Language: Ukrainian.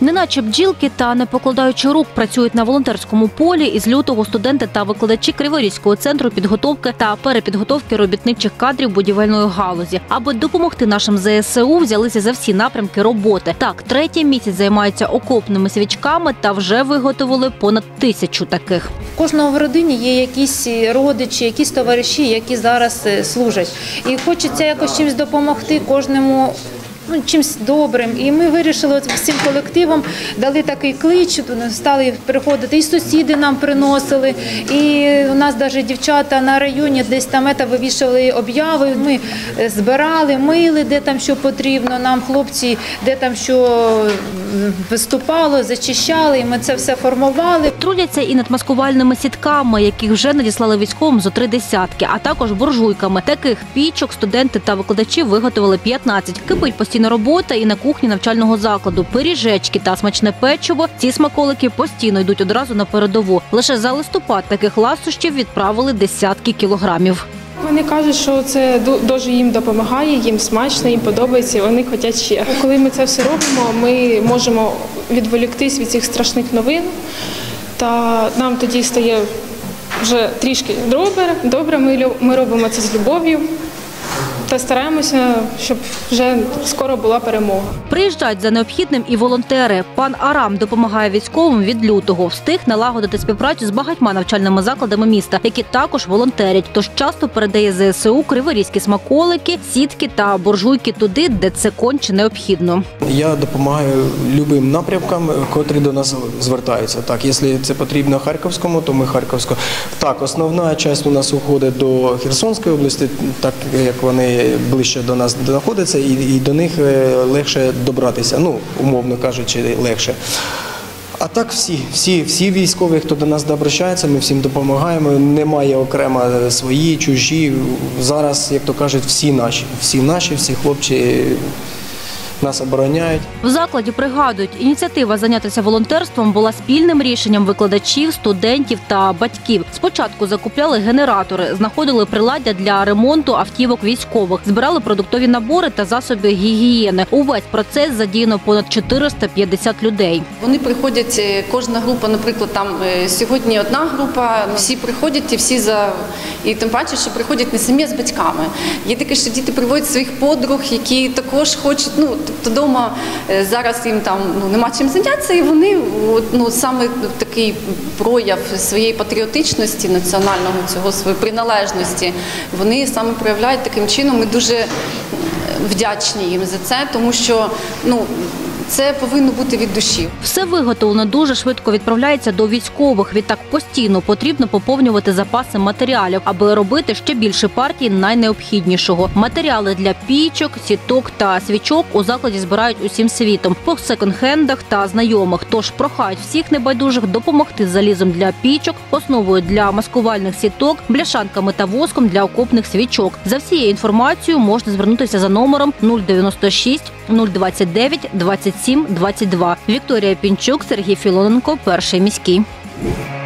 Неначе бджілки та не покладаючи рук працюють на волонтерському полі. Із лютого студенти та викладачі Криворізького центру підготовки та перепідготовки робітничих кадрів будівельної галузі. Аби допомогти нашим ЗСУ, взялися за всі напрямки роботи. Так, третій місяць займаються окопними свічками та вже виготовили понад 1000 таких. В кожного в родині є якісь родичі, якісь товариші, які зараз служать. І хочеться якось чимось допомогти кожному, чимось добрим. І ми вирішили всім колективом, дали такий клич, стали приходити, і сусіди нам приносили, і у нас навіть дівчата на районі десь там вивішували обяви, ми збирали, мили, де там що потрібно, нам хлопці, де там що виступало, зачищали, і ми це все формували. Трудяться і над маскувальними сітками, яких вже надіслали військовим зо 3 десятки, а також буржуйками. Таких пічок студенти та викладачі виготовили 15. Кипить постійна робота і на кухні навчального закладу. Пиріжечки та смачне печиво. Ці смаколики постійно йдуть одразу на передову. Лише за листопад таких ласощів відправили десятки кілограмів. Вони кажуть, що це дуже їм допомагає, їм смачно, їм подобається, і вони хочуть ще. Коли ми це все робимо, ми можемо відволіктись від цих страшних новин, та нам тоді стає вже трішки добре, ми робимо це з любов'ю. Та стараємося, щоб вже скоро була перемога. Приїжджають за необхідним і волонтери. Пан Арам допомагає військовим від лютого. Встиг налагодити співпрацю з багатьма навчальними закладами міста, які також волонтерять. Тож часто передає ЗСУ криворізькі смаколики, сітки та буржуйки туди, де це конче необхідно. Я допомагаю любим напрямкам, котрі до нас звертаються. Так, якщо це потрібно Харківському, то ми Харківському. Так, основна частина у нас уходить до Херсонської області, так як вони ближче до нас знаходяться і до них легше добратися, умовно кажучи, легше. А так всі військові, хто до нас обращається, ми всім допомагаємо, немає окремо свої, чужі. Зараз, як то кажуть, всі наші, всі хлопці нас обороняють. В закладі пригадують, ініціатива зайнятися волонтерством була спільним рішенням викладачів, студентів та батьків. Спочатку закупляли генератори, знаходили приладдя для ремонту автівок військових, збирали продуктові набори та засоби гігієни. Увесь процес задіяно понад 450 людей. Вони приходять, кожна група, наприклад, там сьогодні одна група, всі приходять і тим паче, що приходять не самі, а з батьками. Є таке, що діти приводять своїх подруг, які також хочуть, тобто вдома зараз їм там нема чим зайнятися, і вони саме такий прояв своєї патріотичності, національного цього, своєї приналежності, вони саме проявляють таким чином. Ми дуже вдячні їм за це, тому що це повинно бути від душі. Все виготовлено дуже швидко відправляється до військових. Відтак постійно потрібно поповнювати запаси матеріалів, аби робити ще більше партій найнеобхіднішого. Матеріали для пічок, сіток та свічок у закладі збирають усім світом, по секонд-хендах та знайомих. Тож прохають всіх небайдужих допомогти з залізом для пічок, основою для маскувальних сіток, бляшанками та воском для окопних свічок. За всією інформацією можна звернутися за номером 096 029 27 22. Вікторія Пінчук, Сергій Філоненко, Перший міський.